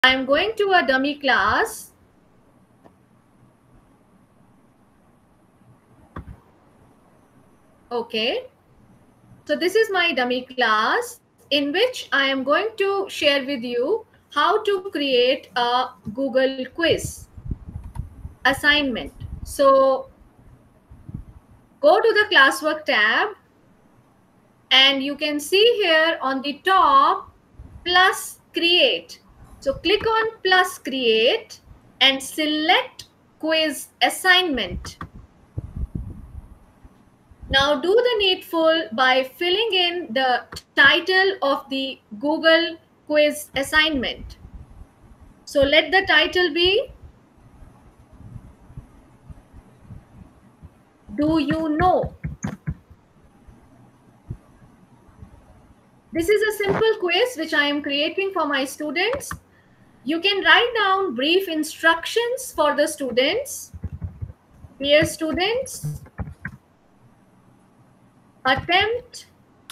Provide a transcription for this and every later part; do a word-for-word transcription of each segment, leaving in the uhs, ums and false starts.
I'm going to a dummy class. Okay. So this is my dummy class in which I am going to share with you how to create a Google quiz assignment. So go to the classwork tab and you can see here on the top plus create. So click on plus create and select quiz assignment. Now do the needful by filling in the title of the Google quiz assignment. So let the title be, Do You Know? This is a simple quiz which I am creating for my students. You can write down brief instructions for the students. Dear students, attempt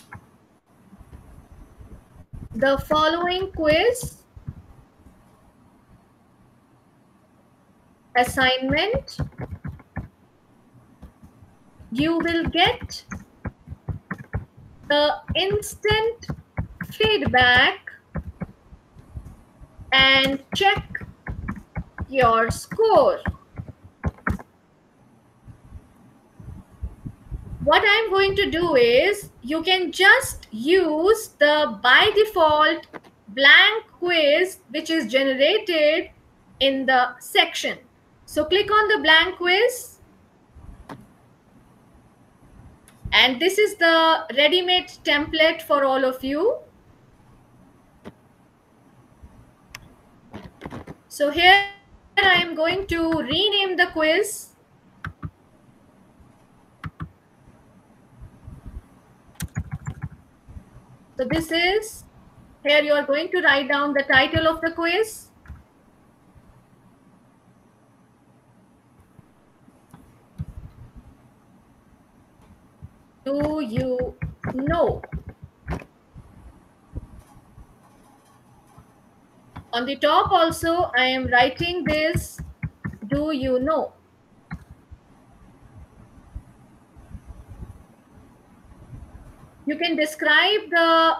the following quiz assignment. You will get the instant feedback and check your score. What I'm going to do is you can just use the by default blank quiz which is generated in the section. So click on the blank quiz. And this is the ready-made template for all of you. So here I am going to rename the quiz. So this is, here you are going to write down the title of the quiz. Do you know? On the top also, I am writing this, do you know? You can describe the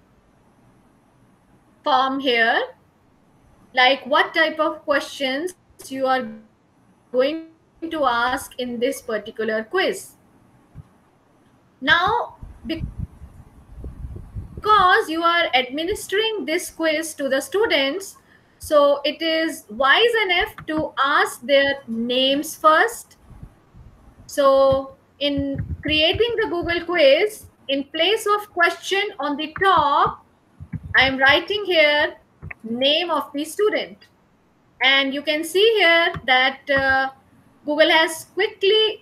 form here, like what type of questions you are going to ask in this particular quiz. Now, because you are administering this quiz to the students, so it is wise enough to ask their names first. So in creating the Google quiz, in place of question on the top, I am writing here name of the student. And you can see here that uh, Google has quickly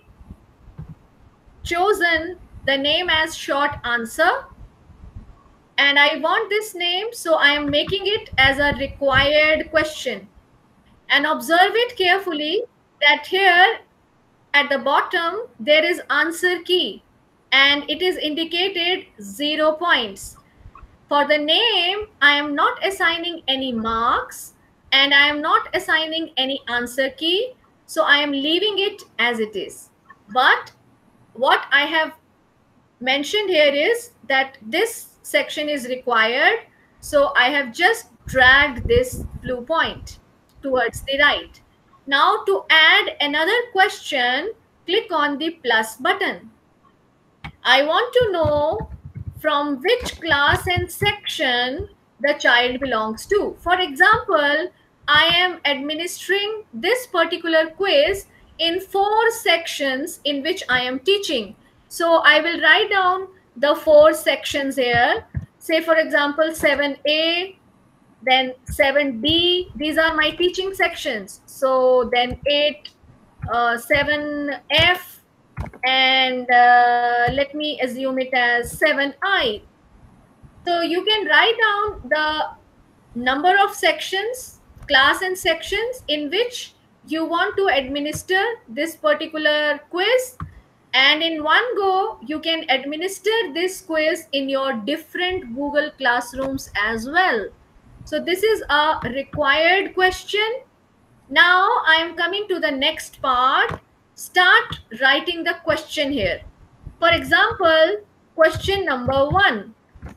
chosen the name as short answer. And I want this name, so I am making it as a required question. And observe it carefully that here at the bottom, there is answer key and it is indicated zero points. For the name, I am not assigning any marks and I am not assigning any answer key. So I am leaving it as it is. But what I have mentioned here is that this section is required. So I have just dragged this blue point towards the right. Now to add another question, click on the plus button. I want to know from which class and section the child belongs to. For example, I am administering this particular quiz in four sections in which I am teaching. So I will write down the four sections here. Say for example, seven A, then seven B, these are my teaching sections. So then eight, uh, seven F, and uh, let me assume it as seven I. So you can write down the number of sections, class and sections in which you want to administer this particular quiz. And in one go, you can administer this quiz in your different Google Classrooms as well. So this is a required question. Now I am coming to the next part. Start writing the question here. For example, question number one.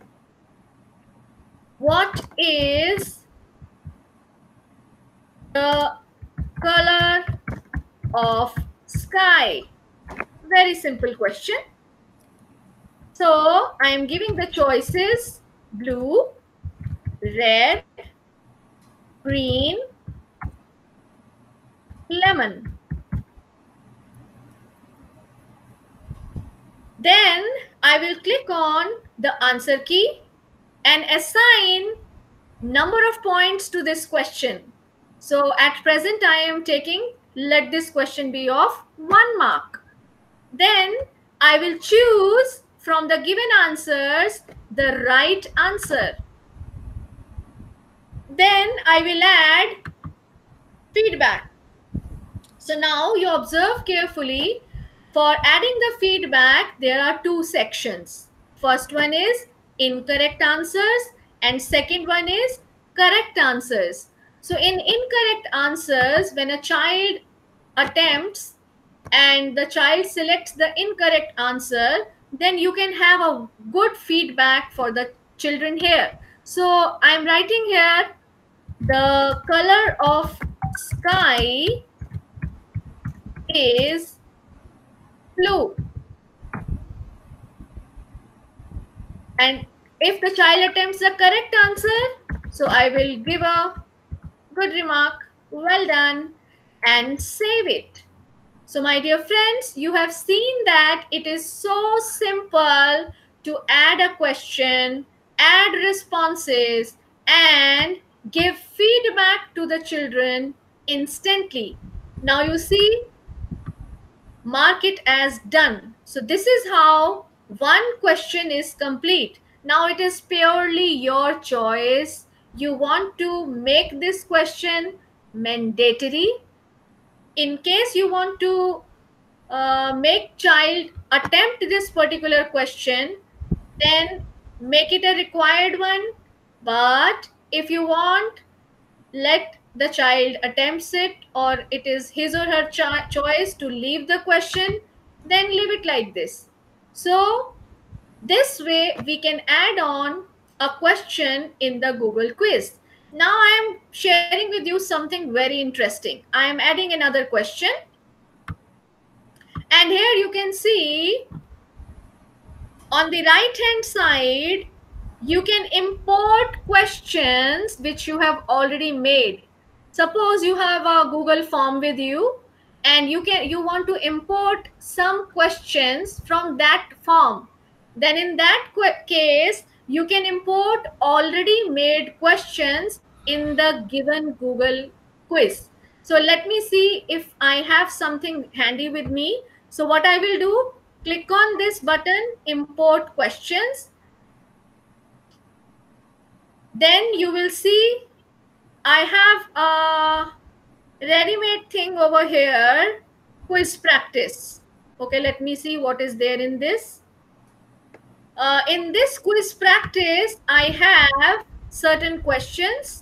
What is the color of sky? Very simple question. So I am giving the choices: blue, red, green, lemon. Then I will click on the answer key and assign number of points to this question. So at present I am taking, let this question be of one mark. Then I will choose from the given answers the right answer. Then I will add feedback. So now you observe carefully. For adding the feedback, there are two sections. First one is incorrect answers and second one is correct answers. So in incorrect answers, when a child attempts and the child selects the incorrect answer, then you can have a good feedback for the children here. So I'm writing here the color of sky is blue. And if the child attempts the correct answer, so I will give a good remark, well done, and save it. So my dear friends, you have seen that it is so simple to add a question, add responses, and give feedback to the children instantly. Now you see, mark it as done. So this is how one question is complete. Now it is purely your choice. You want to make this question mandatory. In case you want to uh, make child attempt this particular question, then make it a required one. But if you want, let the child attempts it, or it is his or her cho- choice to leave the question, then leave it like this. So this way we can add on a question in the Google quiz. Now I am sharing with you something very interesting. I am adding another question, and here you can see on the right hand side you can import questions which you have already made. Suppose you have a Google form with you and you can you want to import some questions from that form. Then in that case, you can import already made questions in the given Google quiz. So let me see if I have something handy with me. So what I will do, click on this button, import questions. Then you will see I have a ready-made thing over here, quiz practice. Okay, let me see what is there in this. Uh, in this quiz practice, I have certain questions.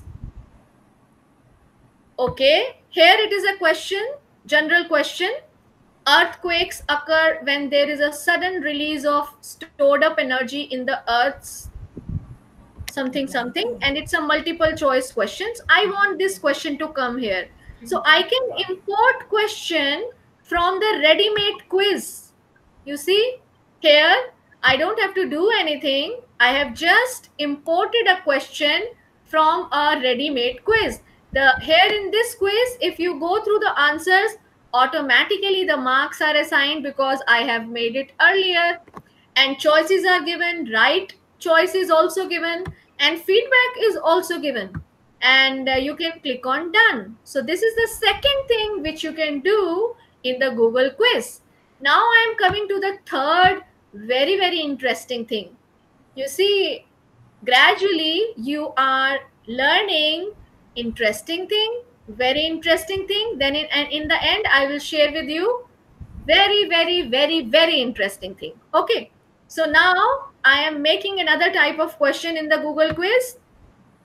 Okay, here it is a question, general question. Earthquakes occur when there is a sudden release of stored up energy in the Earth's something something, and it's a multiple choice questions. I want this question to come here. So I can import question from the ready-made quiz. You see here, I don't have to do anything. I have just imported a question from a ready-made quiz. The here in this quiz, if you go through the answers, automatically the marks are assigned because I have made it earlier, and choices are given, right choice is also given, and feedback is also given, and uh, you can click on done. So this is the second thing which you can do in the Google quiz. Now I am coming to the third very very interesting thing. You see, gradually you are learning interesting thing, very interesting thing. Then in, and in the end I will share with you very very very very interesting thing. Okay, so now I am making another type of question in the Google quiz.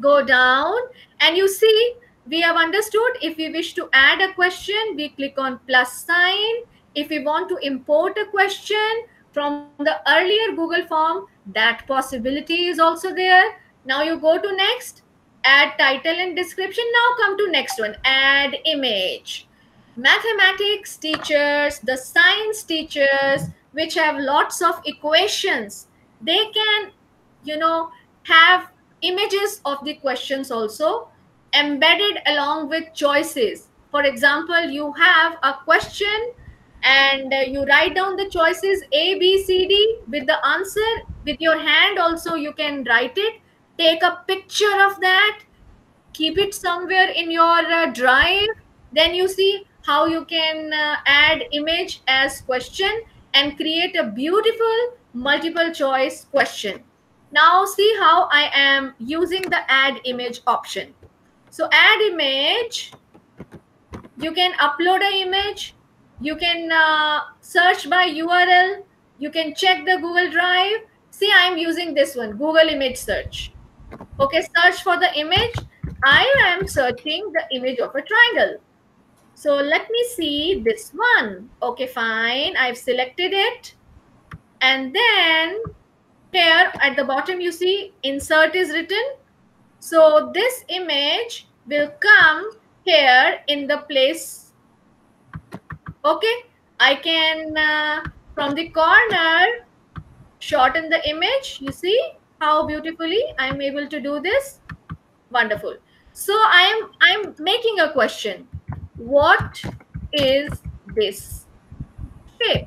Go down and you see we have understood if we wish to add a question, we click on plus sign. If we want to import a question from the earlier Google form, that possibility is also there. Now you go to next, add title and description. Now come to next one, add image. Mathematics teachers, the science teachers, which have lots of equations, they can, you know, have images of the questions also embedded along with choices. For example, you have a question and uh, you write down the choices A, B, C, D with the answer. With your hand also you can write it. Take a picture of that, keep it somewhere in your uh, drive. Then you see how you can uh, add image as question and create a beautiful multiple choice question. Now see how I am using the add image option. So add image, you can upload an image, you can uh, search by U R L, you can check the Google Drive. See, I am using this one, Google image search. Okay, search for the image. I am searching the image of a triangle. So let me see this one. Okay, fine. I've selected it. And then here at the bottom, you see insert is written. So this image will come here in the place. Okay, I can uh, from the corner shorten the image. You see how beautifully I'm able to do this. Wonderful. So I am I'm making a question. What is this shape?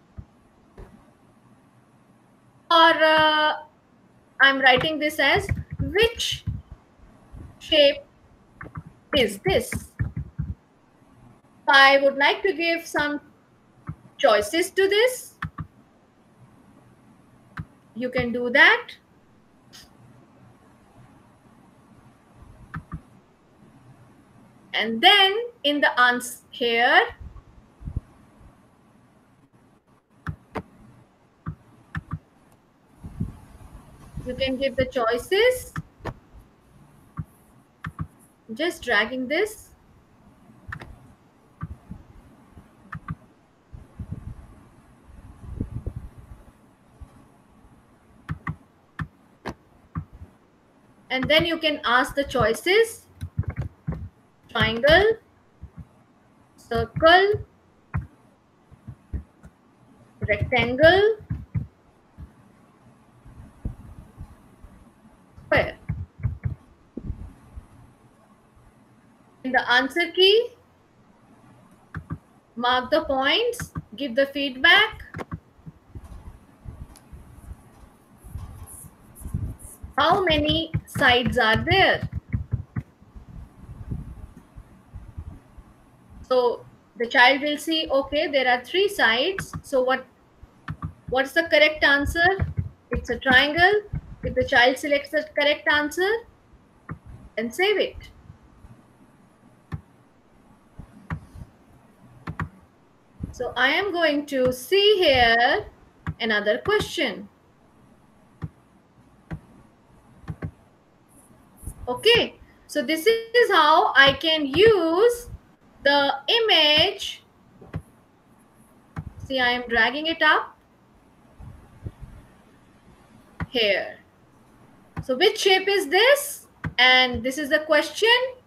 Or uh, I'm writing this as which shape is this? I would like to give some choices to this. You can do that. And then in the answer here, you can give the choices. Just dragging this. And then you can ask the choices. Triangle, circle, rectangle, square. In the answer key, mark the points, give the feedback. How many sides are there? So the child will see, okay, there are three sides. So what, what's the correct answer? It's a triangle. If the child selects the correct answer, then save it. So I am going to see here another question. Okay, so this is how I can use the image. See, I am dragging it up here. So which shape is this? And this is the question.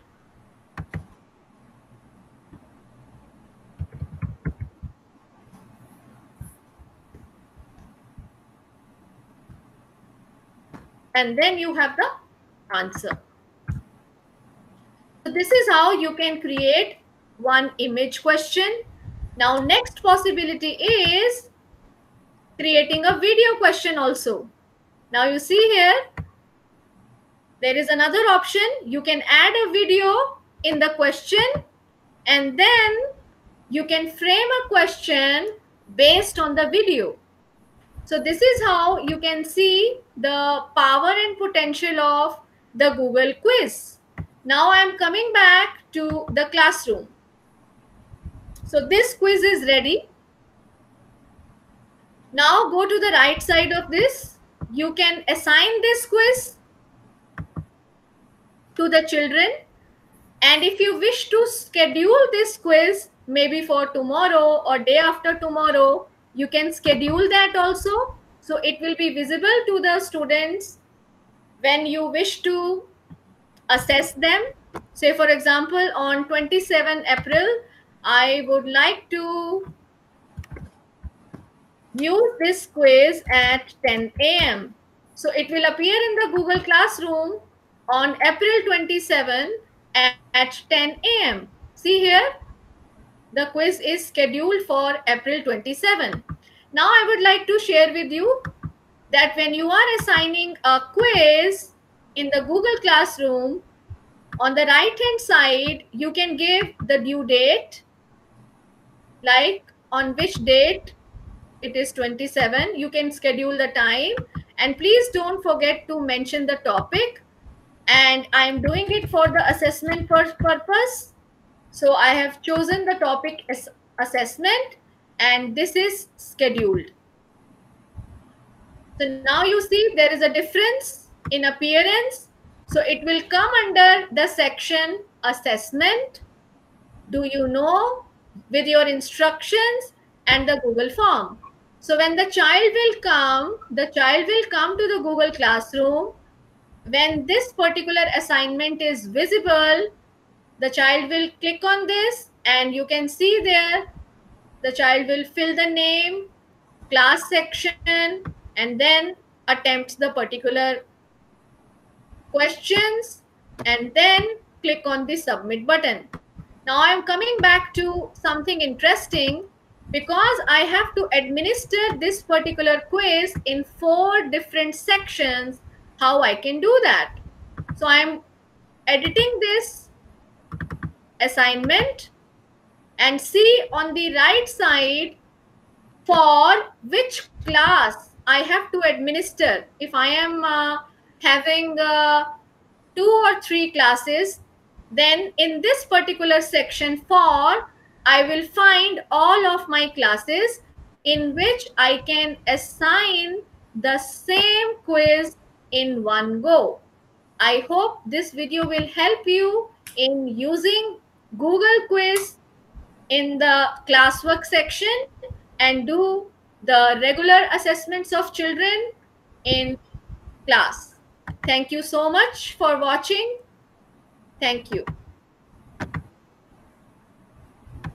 And then you have the answer. So this is how you can create one image question. Now next possibility is creating a video question also. Now you see here, there is another option. You can add a video in the question and then you can frame a question based on the video. So this is how you can see the power and potential of the Google quiz. Now I am coming back to the classroom. So this quiz is ready. Now go to the right side of this. You can assign this quiz. to the children. And if you wish to schedule this quiz, maybe for tomorrow or day after tomorrow, you can schedule that also. So it will be visible to the students when you wish to assess them. Say, for example, on twenty-seventh April, I would like to use this quiz at ten A M So it will appear in the Google Classroom on April twenty-seventh at ten A M See here, the quiz is scheduled for April twenty-seventh. Now I would like to share with you that when you are assigning a quiz in the Google Classroom, on the right hand side, you can give the due date, like on which date it is twenty-seven. You can schedule the time, and please don't forget to mention the topic. And I'm doing it for the assessment purpose. So I have chosen the topic as assessment, and this is scheduled. So now you see there is a difference in appearance. So it will come under the section assessment, do you know, with your instructions and the Google form. So when the child will come, the child will come to the Google Classroom. When this particular assignment is visible, the child will click on this, and you can see there, the child will fill the name, class section, and then attempts the particular questions, and then click on the submit button. Now I'm coming back to something interesting, because I have to administer this particular quiz in four different sections. How I can do that? So I'm editing this assignment, and see on the right side for which class I have to administer. If I am uh, having uh, two or three classes, then in this particular section for, I will find all of my classes in which I can assign the same quiz in one go. I hope this video will help you in using Google Quiz in the classwork section and do the regular assessments of children in class. Thank you so much for watching. Thank you.